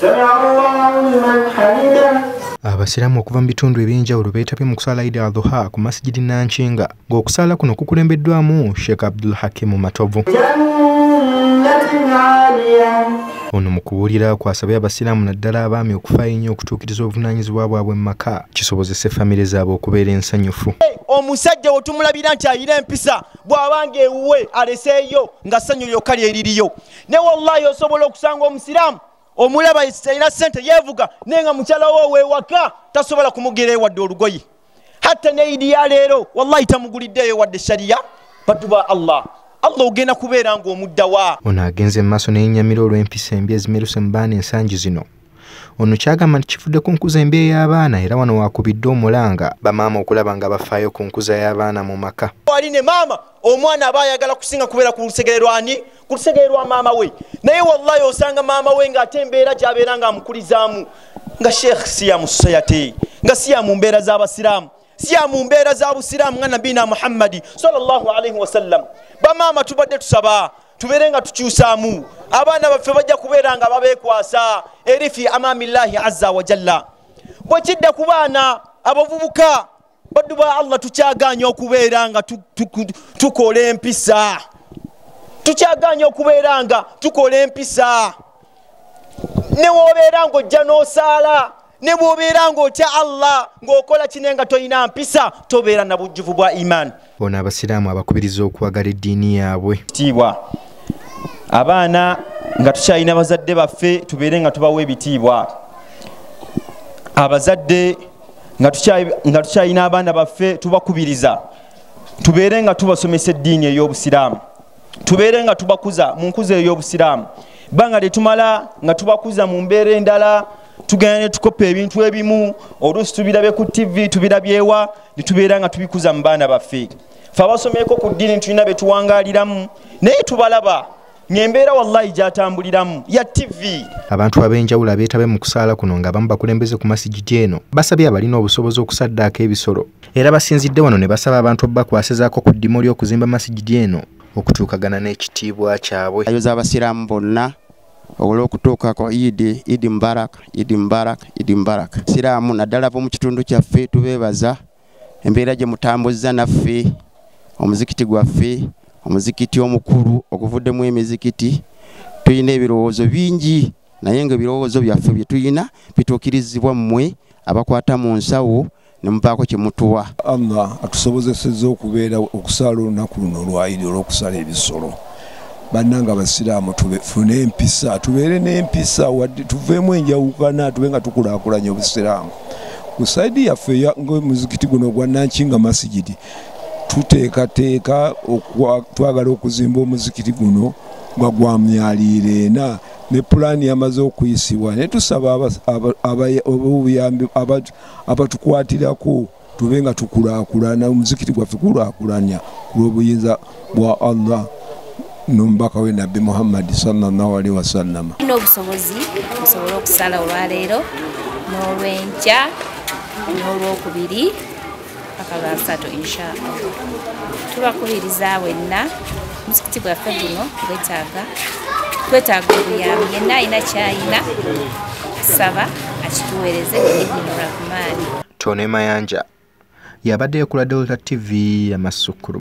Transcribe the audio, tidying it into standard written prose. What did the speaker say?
Abasiraamu okuva mu bitundu ebyenjawulo beetabye mu kusala Eid al-Adha ku masjidi Nanchinga ng'okusala kuno kukulembeddwamu Sheikh Abdul Hakim Matovu. Ono mu kubuulira kwasabye abasiraamu naddala abaami okufaayo ennyo okutuukiriza obuvunaanyizibwa bwabwe mu maka kisobozese famire zaabwe okubeera ensanyufu. Omusajja we tumulabira nti ayina empisa bw'abanga ewuwe aleseeyo nga ssanyu lyokka lyeririyo. Ne wallahi osobola okusanga omusiraamu omulaba ayina ssente yeevuga naye nga mukyala we weewaka tasobola kumugirayo wadde olugoye. Hatta ne Idi ya leero wallahi tamuguliddeyo wadde shariya baddu ba Allah ogenda kubeera ng'omuddawa. Ono agenze mu maaso n'ennyamira olw'empisa embi ezimeruse mu baana ensangi zino. Ono kyagamba nti kivudde ku nkuza embi ey'abaana era wano waakubidde omulanga bamaama okulaba nga bafaayo ku nkuza y'abaana mu maka. Ali ne maama omwana aba ayagala kusinga kubeera ku lusegere lwani? Ku lusegere lwa maama we. Naye wallahi osanga maama we ng'ate embeera gy'abeera ng'amukulizaamu nga Sheikh si ya musayate nga si ya mu mbeera z'abasiraamu si ya mu mbeera za busiraamu nga Nabiina Muhammadi sallallahu alaihi wasallam. Bamaama tubadde tusaba tubeere nga tukyusaamu abaana baffe bajja kubeera nga babeekwasa eri fi amaamillahi azza wa jalla. Bwe kidda ku baana abavubuka baddu ba Allah tukyagaanya okubeera nga tukola empisa. Tukyagaanya okubeera nga tukola empisa. Ne w'obeera ng'ojja n'osaala ne bw'obeera ng'otya Allah ng'okola kine nga toyina mpisa tobeera na bujjuvu bwa iman. Ono abasiraamu abakubiriza okwagala eddiini yaabwe. Kitiibwa abaana nga tukyalina bazadde baffe tubeere nga tubawa ebitiibwa. Abazadde nga tukyalina abaana baffe tubakubiriza tubeere nga tubasomesa eddiini ey'obusiraamu. Tubeere nga tubakuza mu nkuza ey'obusiraamu. Banga lyetumala nga tubakuza mu mbeera endala tugenda ne tukopa ebintu ebimu oluusi tubirabye ku TV tubirabyewa ne tubeera nga tubikuza mu baana baffe. Ffe abasomyeko ku ddiini tulina be tuwangaaliramu naye tubalaba ng'embeera wallahi gy'atambuliramu ya TV. Abantu ab'enjawulo abeetabe mu kusaala kuno ng'abamu bakulembeze ku masijidi eno basabye abalina obusobozi okusaddaako ebisolo era basinzidde wano ne basaba abantu obbakwasizaako ku ddimu ly'okuzimba masijidi eno okutuukagana n'ekitiibwa kyabwe. Ayoza abasiraamu bonna olw'okutuuka kwa Idi Mubarak. Siraamu naddala mu kitundu kyaffe tubeebaza embeera gye mutambuzza naffe omuzikiti gwaffe omuzikiti omukulu okuvuddemu emizikiti tulina ebirowoozo bingi naye ng'ebirowoozo byaffe bye tulina bituukirizibwa mmwe abakwata mu nsawo ne mubaako kye mutuwa. Allah atusobozesezza okubeera okusaala olunaku luno lwa Idi olw'okusala ebisolo. Bannanga abasiraamu tufune empisa tubeere n'empisa wadde tuveemu enjawukana tube nga tukulaakulanya obusiraamu. Ku saidi yaffe ng'omuzikiti guno gwa Nanchinga masijidi tuteekateeka twagala okuzimba omuzikiti guno nga gwa myaliiro ena ne pulaani yamaze okuyisibwa naye tusaba obuyambi abatukwatirako tube nga tukulaakulana omuzikiti gwaffe kulaakulanya kulw'obuyinza bwa Allah n'omubaka we Nabbi Muhammad sallallahu alaihi wasallam. Tulina obusobozi tusobola okusala olwaleero n'olwenkya n'olwokubiri paka lwasatu inshallah. Tubakubiriza wenna muzikiti gwaffe guno twetaaga obuyambi yenna alina kyayina saba akituweereze Ibn Rahman. Tone Mayanja yabadde ku Delta TV ya Masukuru.